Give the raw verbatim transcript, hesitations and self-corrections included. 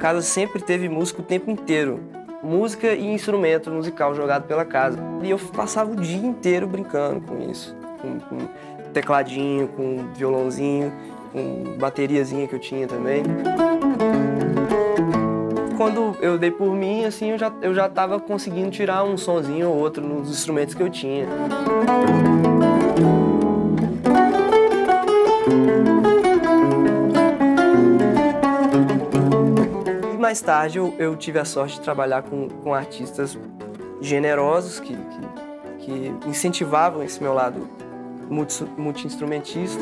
casa sempre teve música o tempo inteiro. Música e instrumento musical jogado pela casa. E eu passava o dia inteiro brincando com isso. Com, com tecladinho, com violãozinho, com bateriazinha que eu tinha também. Quando eu dei por mim, assim, eu já, eu já tava conseguindo tirar um sonzinho ou outro nos instrumentos que eu tinha. E mais tarde eu, eu tive a sorte de trabalhar com, com artistas generosos que, que, que incentivavam esse meu lado multi, multi-instrumentista.